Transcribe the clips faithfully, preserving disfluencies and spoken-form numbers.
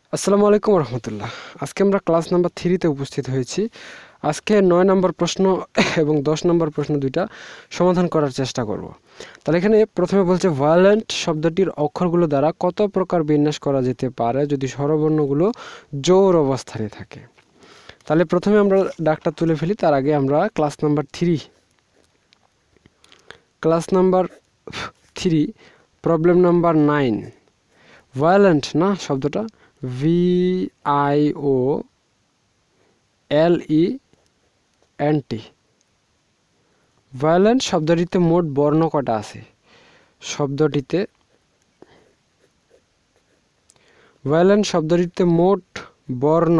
আসসালামু আলাইকুম রহমতুল্লাহ। আজকে আমরা ক্লাস নাম্বার থ্রিতে উপস্থিত হয়েছি। আজকে নয় নম্বর প্রশ্ন এবং দশ নম্বর প্রশ্ন দুইটা সমাধান করার চেষ্টা করব। তাহলে এখানে প্রথমে বলছে ভায়োলেন্ট শব্দটির অক্ষরগুলো দ্বারা কত প্রকার বিন্যাস করা যেতে পারে যদি স্বরবর্ণগুলো জোর অবস্থানে থাকে। তাহলে প্রথমে আমরা ডাকটা তুলে ফেলি, তার আগে আমরা class number three class number three problem number nine, violent না শব্দটা V I O L E N T. Violent শব্দটিতে মোট বর্ণ কটা আছে? শব্দটিতে ভায়োলেন্ট শব্দটিতে মোট বর্ণ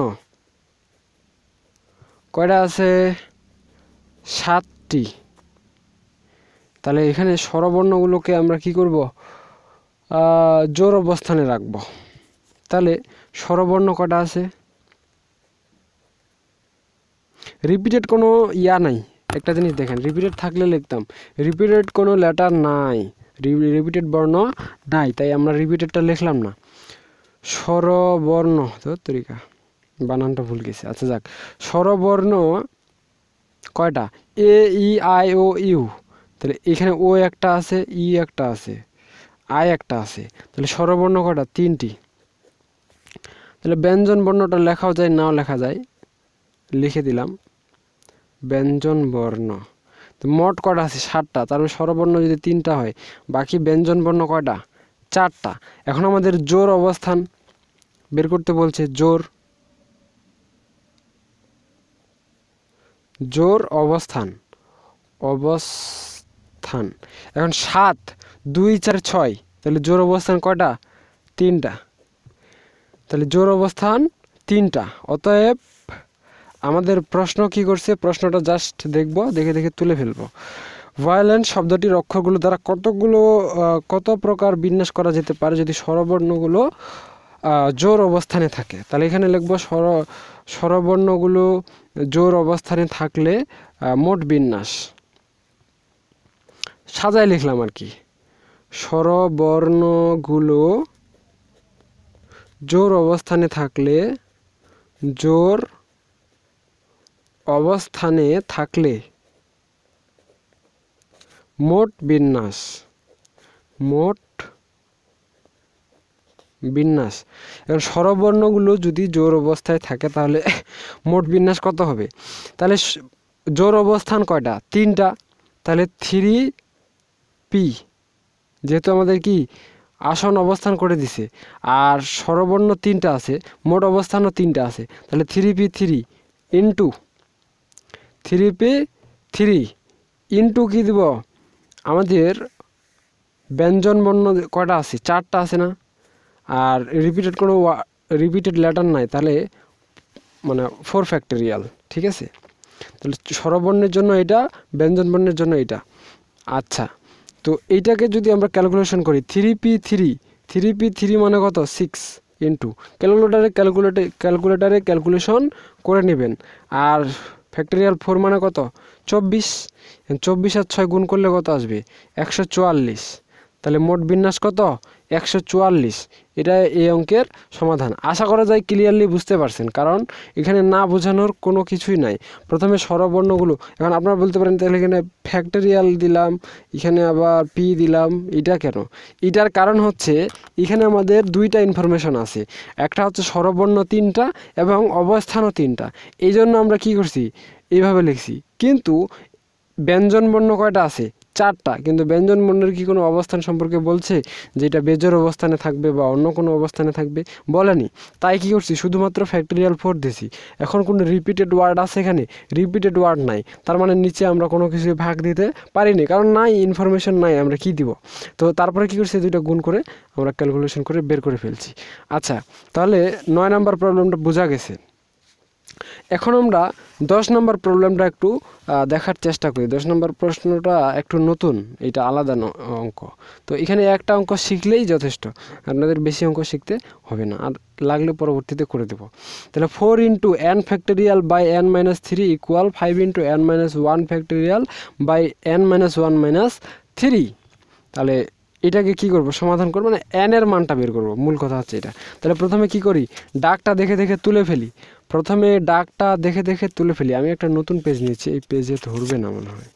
কয়টা আছে? সাতটি। তাহলে এখানে স্বরবর্ণগুলোকে আমরা কি করব? জোর অবস্থানে রাখব। তাহলে স্বরবর্ণ কটা আছে? রিপিটেড কোনো ইয়া নাই। একটা জিনিস দেখেন, রিপিটেড থাকলে লিখতাম, রিপিটেড কোনো লেটার নাই, রিপিটেড বর্ণ নাই, তাই আমরা রিপিটেডটা লিখলাম না। স্বরবর্ণ তো তরিকা বানানটা ভুল গেছে। আচ্ছা যাক, স্বরবর্ণ কয়টা? A E I O U. তাহলে এখানে ও একটা আছে, ই একটা আছে, আই একটা আছে। তাহলে স্বরবর্ণ কয়টা? তিনটি। তাহলে ব্যঞ্জন বর্ণটা লেখাও যায়, নাও লেখা যায়, লিখে দিলাম ব্যঞ্জন বর্ণ। তো মোট কয়টা আছে? সাতটা। তার মানে স্বরবর্ণ যদি তিনটা হয়, বাকি ব্যঞ্জন বর্ণ কয়টা? চারটা। এখন আমাদের জোর অবস্থান বের করতে বলছে। জোর জোর অবস্থান অবস্থান এখন সাত, দুই, চার, ছয়। তাহলে জোর অবস্থান কয়টা? তিনটা। তাহলে জোর অবস্থান তিনটা। অতএব আমাদের প্রশ্ন কি করছে? প্রশ্নটা জাস্ট দেখব, দেখে দেখে তুলে ফেলবো। ভায়োলেন্ট শব্দটির অক্ষরগুলো দ্বারা কতগুলো কত প্রকার বিন্যাস করা যেতে পারে যদি স্বরবর্ণগুলো জোর অবস্থানে থাকে। তাহলে এখানে লিখবো স্বর স্বরবর্ণগুলো জোর অবস্থানে থাকলে মোট বিন্যাস সাজায় লিখলাম আর কি। স্বরবর্ণগুলো জোর অবস্থানে থাকলে জোর অবস্থানে থাকলে মোট বিন্যাস মোট বিন্যাস এখন স্বরবর্ণগুলো যদি জোর অবস্থায় থাকে তাহলে মোট বিন্যাস কত হবে? তাহলে জোর অবস্থান কয়টা? তিনটা। তাহলে থ্রি পি, যেহেতু আমাদের কি আসন অবস্থান করে দিছে, আর স্বরবর্ণ তিনটা আছে, মোট অবস্থানও তিনটা আছে। তাহলে three P three into three P three into কি দিব? আমাদের ব্যঞ্জন বর্ণ কয়টা আছে? চারটা আছে না? আর রিপিটেড কোনো রিপিটেড লেটার নাই, তাহলে মানে ফোর ফ্যাক্টরিয়াল। ঠিক আছে, তাহলে স্বরবর্ণের জন্য এটা, ব্যঞ্জন বর্ণের জন্য এটা। আচ্ছা, তো এইটাকে যদি আমরা ক্যালকুলেশন করি, three P three three P three মানে কত? সিক্স ইন্টু ক্যালকুলেটারে ক্যালকুলেটে ক্যালকুলেটারে ক্যালকুলেশন করে নেবেন। আর ফ্যাক্টরিয়াল ফোর মানে কত? চব্বিশ। চব্বিশ আর ছয় গুণ করলে কত আসবে? একশো চুয়াল্লিশ। তাহলে মোট বিন্যাস কত? একশো চুয়াল্লিশ। এটা এই অঙ্কের সমাধান। আশা করা যায় ক্লিয়ারলি বুঝতে পারছেন, কারণ এখানে না বোঝানোর কোনো কিছুই নাই। প্রথমে স্বরবর্ণগুলো, এখন আপনারা বলতে পারেন তাহলে এখানে ফ্যাক্টরিয়াল দিলাম, এখানে আবার পি দিলাম, এটা কেন? এটার কারণ হচ্ছে এখানে আমাদের দুইটা ইনফরমেশন আছে, একটা হচ্ছে স্বরবর্ণ তিনটা এবং অবস্থানও তিনটা। এই জন্য আমরা কি করছি? এইভাবে লিখছি। কিন্তু ব্যঞ্জন বর্ণ কয়টা আছে? চারটা। কিন্তু ব্যঞ্জন বর্ণের কি কোনো অবস্থান সম্পর্কে বলছে যে এটা বেজোর অবস্থানে থাকবে বা অন্য কোনো অবস্থানে থাকবে? বলেনি। তাই কি করছি? শুধুমাত্র ফ্যাক্টরিয়াল ফোর দিছি। এখন কোনো রিপিটেড ওয়ার্ড আছে এখানে? রিপিটেড ওয়ার্ড নাই, তার মানে নিচে আমরা কোনো কিছু ভাগ দিতে পারিনি, কারণ নাই, ইনফরমেশন নাই, আমরা কি দিব? তো তারপরে কি করছি? দুইটা গুণ করে আমরা ক্যালকুলেশন করে বের করে ফেলছি। আচ্ছা, তাহলে নয় নম্বর প্রবলেমটা বোঝা গেছে। এখন আমরা দশ নম্বর প্রবলেমটা একটু দেখার চেষ্টা করি। দশ নম্বর প্রশ্নটা একটু নতুন, এটা আলাদা অঙ্ক। তো এখানে একটা অঙ্ক শিখলেই যথেষ্ট, আপনাদের বেশি অঙ্ক শিখতে হবে না, আর লাগলে পরবর্তীতে করে দেব। তাহলে four into N factorial by N minus three equal five into N minus one factorial by N minus one minus three. তাহলে এটাকে কি করব সমাধান করব মানে n এর মানটা বের করব, মূল কথা হচ্ছে এটা। তাহলে প্রথমে কি করি, ডাকটা দেখে দেখে তুলে ফেলি, প্রথমে ডাকটা দেখে দেখে তুলে ফেলি। আমি একটা নতুন পেজ নিচ্ছি, এই পেজে ধরবে না মনে হয়।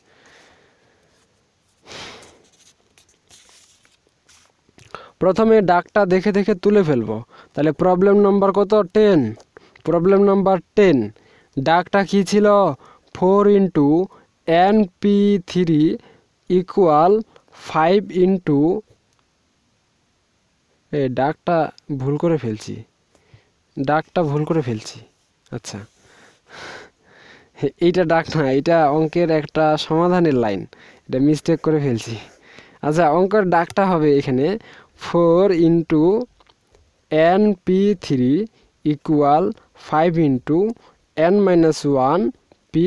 প্রথমে ডাকটা দেখে দেখে তুলে ফেলবো। তাহলে প্রবলেম নাম্বার কত, টেন। প্রবলেম নাম্বার টেন, ডাকটা কি ছিল, four into N P three equal five into, এ ডাকটা ভুল করে ফেলছি, ডাকটা ভুল করে ফেলছি আচ্ছা এইটা ডাক না, এটা অঙ্কের একটা সমাধানের লাইন, এটা মিস্টেক করে ফেলছি। আচ্ছা অঙ্কের ডাকটা হবে এখানে four into N P three equal five into N minus one P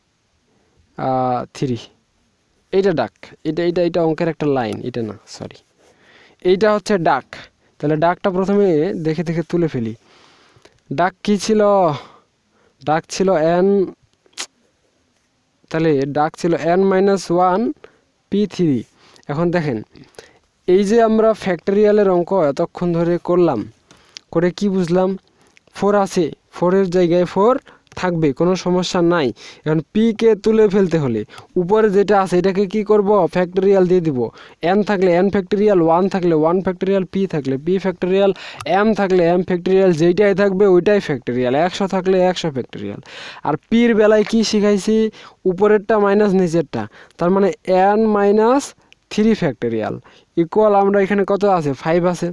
three, এইটা ডাক, এটা এটা এটা অঙ্কের একটা লাইন, এটা না সরি, এইটা হচ্ছে ডাক। তাহলে ডাকটা প্রথমে দেখে দেখে তুলে ফেলি। ডাক কি ছিল, ডাক ছিল এন, তাহলে ডাক ছিল N minus one P three. এখন দেখেন এই যে আমরা ফ্যাক্টরিয়ালের অঙ্ক এতক্ষণ ধরে করলাম, করে কি বুঝলাম, ফোর আছে, ফোরের জায়গায় ফোর থাকবে, কোনো সমস্যা নাই। এখন পি কে তুলে ফেলতে হলে উপরে যেটা আছে এটাকে কি করব, ফ্যাক্টরিয়াল দিয়ে দিব। এন থাকলে এন ফ্যাক্টরিয়াল, ওয়ান থাকলে ওয়ান ফ্যাক্টরিয়াল, পি থাকলে পি ফ্যাক্টরিয়াল, এম থাকলে এম ফ্যাক্টরিয়াল, যেইটাই থাকবে ওইটাই ফ্যাক্টরিয়াল, একশো থাকলে একশো ফ্যাক্টরিয়াল। আর পির বেলায় কি শিখাইছি, উপরেরটা মাইনাস নিচেরটা, তার মানে N minus three factorial equal, আমরা এখানে কত আছে, ফাইভ আছে।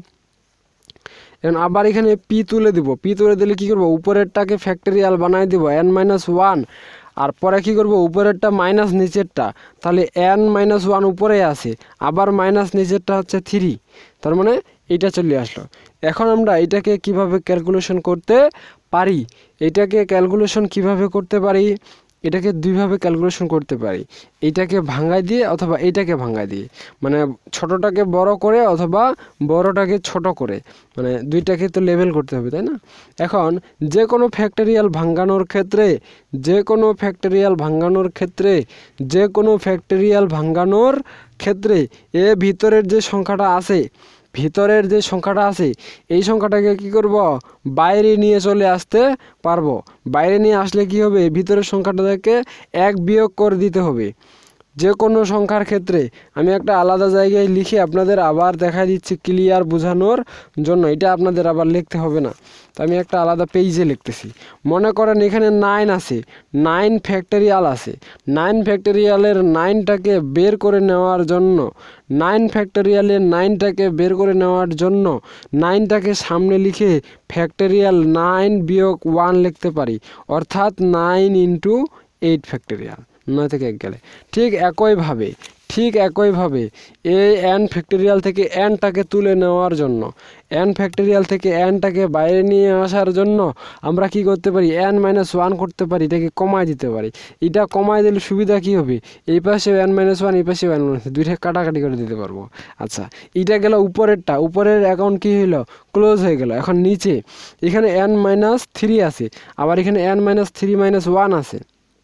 এখন আবার এখানে পি তুলে দিব, পি তুলে দিলে কি করব, উপরেরটাকে ফ্যাক্টরিয়াল বানাই দিব এন মাইনাস ওয়ান, আর পরে কি করব, উপরেরটা মাইনাস নিচেরটা, তাহলে এন মাইনাস ওয়ান উপরে আছে, আবার মাইনাস নিচেরটা হচ্ছে থ্রি, তার মানে এইটা চলে আসলো। এখন আমরা এটাকে কিভাবে ক্যালকুলেশন করতে পারি, এটাকে ক্যালকুলেশন কিভাবে করতে পারি, এটাকে দুইভাবে ক্যালকুলেশন করতে পারি, এইটাকে ভাঙাই দিয়ে অথবা এইটাকে ভাঙাই দিয়ে, মানে ছোটটাকে বড় করে অথবা বড়টাকে ছোট করে, মানে দুইটাকে তো লেভেল করতে হবে তাই না। এখন যে কোনো ফ্যাক্টরিয়াল ভাঙানোর ক্ষেত্রে, যে কোনো ফ্যাক্টরিয়াল ভাঙানোর ক্ষেত্রে যে কোনো ফ্যাক্টরিয়াল ভাঙানোর ক্ষেত্রে এ ভিতরের যে সংখ্যাটা আছে, ভিতরের যে সংখ্যাটা আছে এই সংখ্যাটাকে কি করব, বাইরে নিয়ে চলে আসতে পারবো। বাইরে নিয়ে আসলে কি হবে, ভিতরের সংখ্যাটাকে এক বিয়োগ করে দিতে হবে। যে কোনো সংখ্যার ক্ষেত্রে আমি একটা আলাদা জায়গায় লিখে আপনাদের আবার দেখা দিচ্ছি ক্লিয়ার বোঝানোর জন্য, এটা আপনাদের আবার লিখতে হবে না, তো আমি একটা আলাদা পেজে লিখতেছি। মনে করেন এখানে নাইন আছে, নাইন ফ্যাক্টরিয়াল আছে, নাইন ফ্যাক্টরিয়ালের নাইনটাকে বের করে নেওয়ার জন্য, নাইন ফ্যাক্টরিয়ালের নাইনটাকে বের করে নেওয়ার জন্য নাইনটাকে সামনে লিখে ফ্যাক্টরিয়াল নাইন বিয়োগ ওয়ান লিখতে পারি, অর্থাৎ নাইন ইন্টু এইট ফ্যাক্টরিয়াল, নয় থেকে এক গেলে। ঠিক একইভাবে ঠিক একইভাবে এই এন ফ্যাক্টরিয়াল থেকে এনটাকে তুলে নেওয়ার জন্য, এন ফ্যাক্টরিয়াল থেকে এনটাকে বাইরে নিয়ে আসার জন্য আমরা কি করতে পারি, এন মাইনাস ওয়ান করতে পারি, এটাকে কমায় দিতে পারি। এটা কমায় দিলে সুবিধা কি হবে, এই পাশে এন মাইনাস ওয়ান, এই পাশে এন মাইনাস, দুইটা কাটাকাটি করে দিতে পারবো। আচ্ছা এটা গেল উপরেরটা, উপরের অ্যাকাউন্ট কি হলো, ক্লোজ হয়ে গেল। এখন নিচে এখানে এন মাইনাস থ্রি আছে, আবার এখানে N minus three minus one আছে,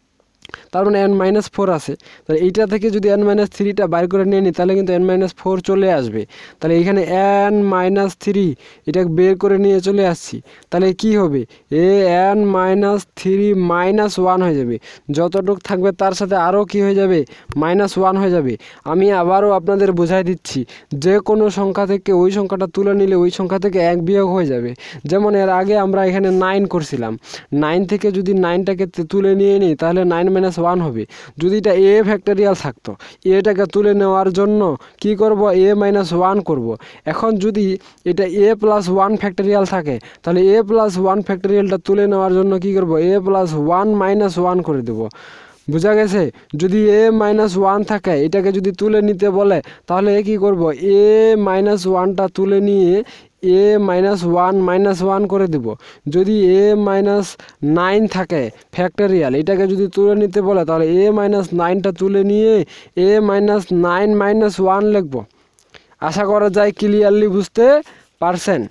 তার মানে এন মাইনাস ফোর আছে। তাহলে এইটা থেকে যদি এন মাইনাস থ্রিটা বাইর করে নিয়ে নিই তাহলে কিন্তু এন মাইনাস ফোর চলে আসবে। তাহলে এখানে এন মাইনাস থ্রি এটা বের করে নিয়ে চলে আসছি, তাহলে কি হবে, এ N minus three minus one হয়ে যাবে, যতটুকু থাকবে তার সাথে আরও কি হয়ে যাবে, মাইনাস ওয়ান হয়ে যাবে। আমি আবারও আপনাদের বোঝাই দিচ্ছি, যে কোনো সংখ্যা থেকে ওই সংখ্যাটা তুলে নিলে ওই সংখ্যা থেকে এক বিয়োগ হয়ে যাবে। যেমন এর আগে আমরা এখানে নাইন করছিলাম, নাইন থেকে যদি নাইনটাকে তুলে নিয়ে নিই তাহলে নাইন মাইনাস ওয়ান হবে। যদি এটা এ ফ্যাক্টরিয়াল থাকতো, এটাকে তুলে নেওয়ার জন্য কি করব, এ মাইনাস ওয়ান করবো। এখন যদি এটা এ প্লাস ওয়ান ফ্যাক্টরিয়াল থাকে তাহলে এ প্লাস ওয়ান ফ্যাক্টরিয়ালটা তুলে নেওয়ার জন্য কি করব, A plus one minus one করে দেবো। বোঝা গেছে, যদি এ মাইনাস ওয়ান থাকে এটাকে যদি তুলে নিতে বলে তাহলে কি করব, এ মাইনাস ওয়ানটা তুলে নিয়ে A minus one minus one করে দেব। যদি এ মাইনাস নাইন থাকে ফ্যাক্টরিয়াল, এটাকে যদি তুলে নিতে বলে তাহলে এ মাইনাস নাইনটা তুলে নিয়ে A minus nine minus one লিখব। আশা করা যায় ক্লিয়ারলি বুঝতে পারছেন।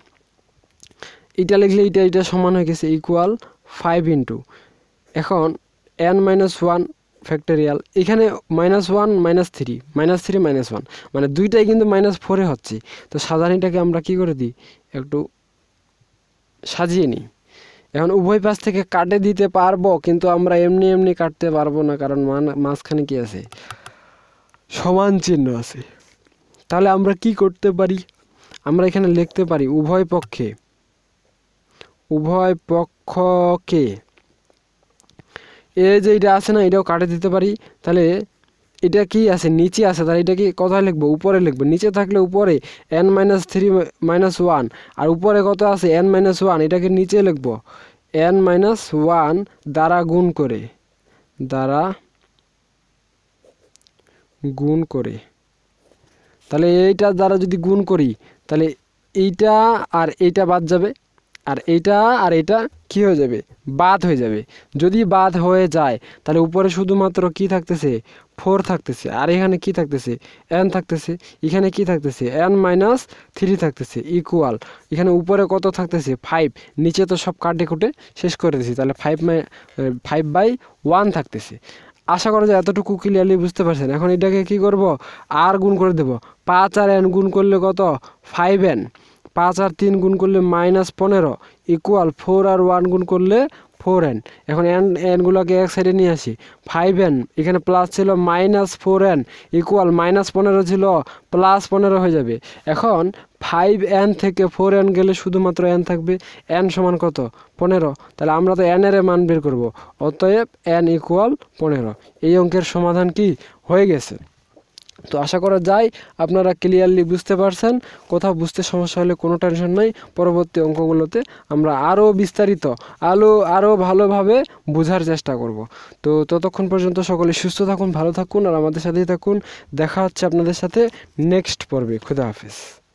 এটা লিখলে এটা এটা সমান হয়ে গেছে ইকুয়াল ফাইভ ইন্টু, এখন এন মাইনাস ওয়ান ফ্যাক্টোরিয়াল, এখানে minus one minus three minus three minus one মানে দুইটাই কিন্তু মাইনাস ফোরে হচ্ছে। তো সাজানিটাকে আমরা কি করে দিই, একটু সাজিয়ে নিই। এখন উভয় পাশ থেকে কাটে দিতে পারবো, কিন্তু আমরা এমনি এমনি কাটতে পারবো না, কারণ মাঝখানে কি আছে, সমান চিহ্ন আছে। তাহলে আমরা কি করতে পারি, আমরা এখানে লিখতে পারি উভয় পক্ষে উভয় পক্ষকে এই যে এটা আছে না, এটাও কাটে দিতে পারি। তাহলে এটা কি আছে, নিচে আছে, তাহলে এটা কি কোথায় লিখবো, উপরে লিখবো। নিচে থাকলে উপরে N minus three minus one, আর উপরে কত আছে এন মাইনাস ওয়ান, এটাকে নিচে লিখবো এন মাইনাস ওয়ান দ্বারা গুণ করে দ্বারা গুণ করে তাহলে এইটা দ্বারা যদি গুণ করি, তাহলে এইটা আর এইটা বাদ যাবে, আর এইটা আর এটা কি হয়ে যাবে, বাদ হয়ে যাবে। যদি বাদ হয়ে যায় তাহলে উপরে শুধুমাত্র কি থাকতেছে, ফোর থাকতেছে, আর এখানে কি থাকতেছে, এন থাকতেছে, এখানে কি থাকতেছে, এন মাইনাস থ্রি থাকতেছে, ইকুয়াল এখানে উপরে কত থাকতেছে, ফাইভ, নিচে তো সব কাটে কুটে শেষ করে দিয়েছি, তাহলে five my five by one থাকতেছে। আশা করা যায় এতটুকু ক্লিয়ারলি বুঝতে পারছেন। এখন এটাকে কি করব, আর গুণ করে দেব, পাঁচ আর এন গুণ করলে কত, ফাইভ এন, পাঁচ আর তিন গুণ করলে মাইনাস পনেরো, ইকুয়াল ফোর আর ওয়ান গুণ করলে ফোর এন। এখন এন এনগুলোকে এক সাইডে নিয়ে আসি, ফাইভ এন এখানে প্লাস ছিল minus four N, equal minus পনেরো ছিল প্লাস পনেরো হয়ে যাবে। এখন ফাইভ এন থেকে ফোর এন গেলে শুধুমাত্র এন থাকবে, এন সমান কত, পনেরো। তাহলে আমরা তো এন এর মান বের করব, অতএব এন ইকুয়াল পনেরো। এই অঙ্কের সমাধান কি হয়ে গেছে। তো আশা করা যায় আপনারা ক্লিয়ারলি বুঝতে পারছেন। কোথাও বুঝতে সমস্যা হলে কোনো টেনশন নাই, পরবর্তী অঙ্কগুলোতে আমরা আরও বিস্তারিত আলো আরও ভালোভাবে বোঝার চেষ্টা করব। তো ততক্ষণ পর্যন্ত সকলে সুস্থ থাকুন, ভালো থাকুন, আর আমাদের সাথেই থাকুন। দেখা হচ্ছে আপনাদের সাথে নেক্সট পর্বে। খুদা হাফেজ।